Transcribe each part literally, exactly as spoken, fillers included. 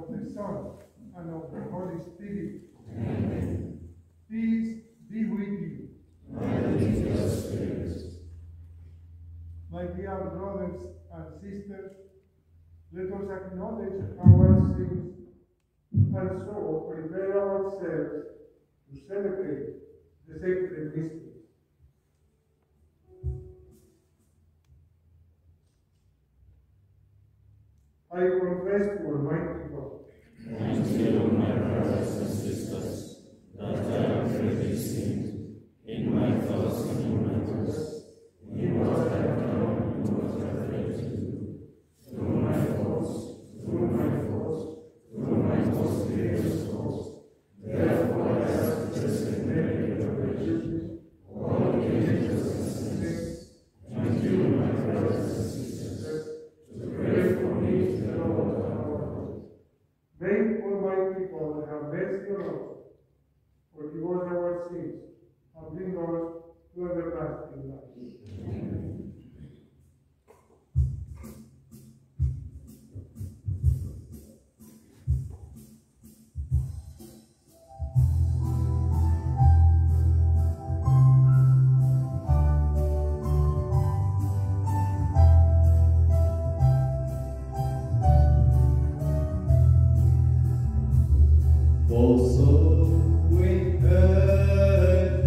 of the Son, and of the Holy Spirit. Amen. Peace be with you. And with your spirit. My dear brothers and sisters, let us acknowledge our sins and so prepare ourselves to celebrate the sacred mysteries. I confess to Almighty God And to you, my brothers and sisters, that I have greatly sinned in my thoughts and in my words, in what I have done and what I have failed to do, through my faults, through my faults, through my most grievous faults. Therefore I ask the Blessed Mary, your Virgin, all the angels and saints, and you, my brothers and sisters, to pray for me to the Lord our God. May Almighty God have mercy on us, forgive us our sins, and bring us to everlasting life. Amen. Also with earth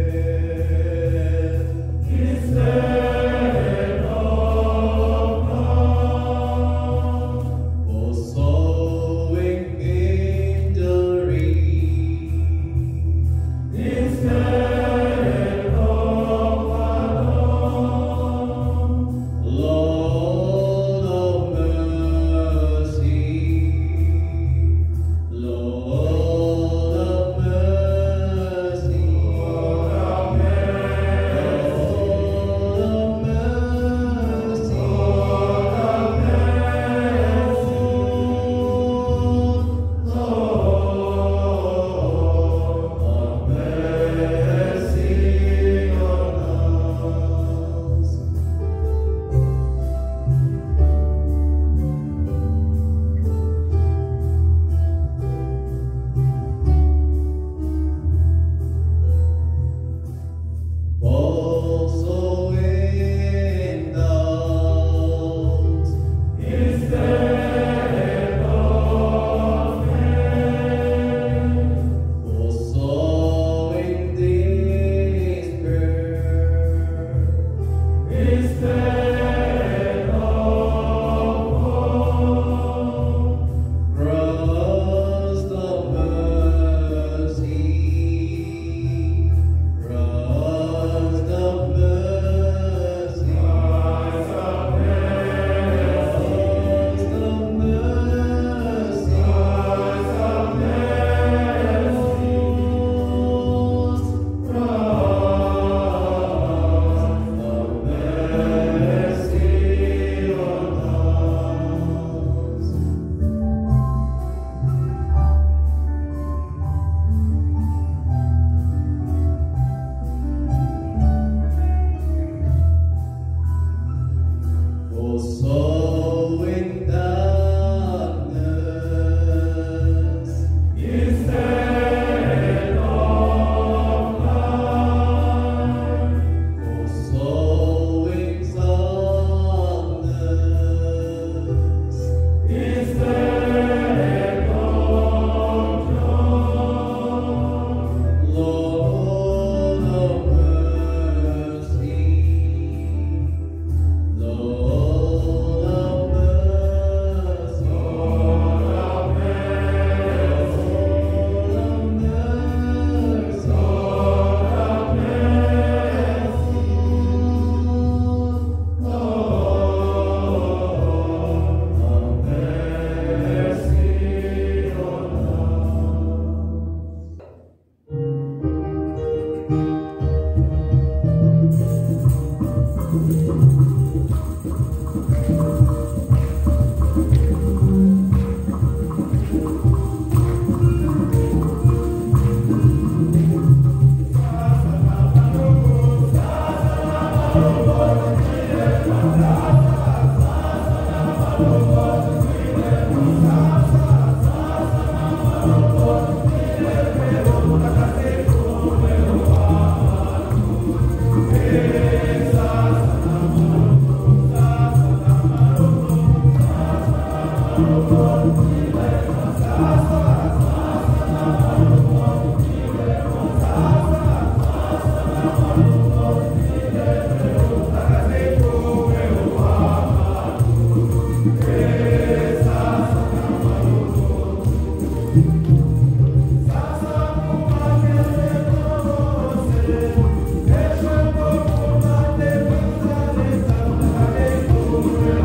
is there of God, also in victory is there of God, Lord of mercy, Lord. Also in doubt is there of faith, also in despair is there of hope, Christ of mercy, Christ of mercy, Christ of mercy, Christ of mercy, Christ of mercy, Christ of Also in darkness is there of light, also in sadness is there of joy, Lord of mercy, Lord of mercy, Lord of mercy, Lord of mercy, Lord of mercy. Lord.